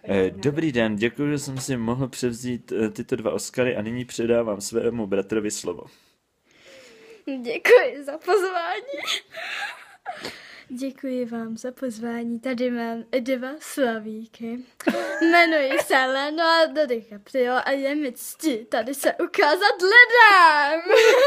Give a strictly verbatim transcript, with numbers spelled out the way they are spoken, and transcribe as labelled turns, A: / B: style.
A: Eh, Dobrý den, děkuji, že jsem si mohl převzít eh, tyto dva Oscary a nyní předávám svému bratrovi slovo.
B: Děkuji za pozvání. Děkuji vám za pozvání. Tady mám dva slavíky. Jmenuji se Lenoardo Caprio a je mi ctí tady se ukázat lidem.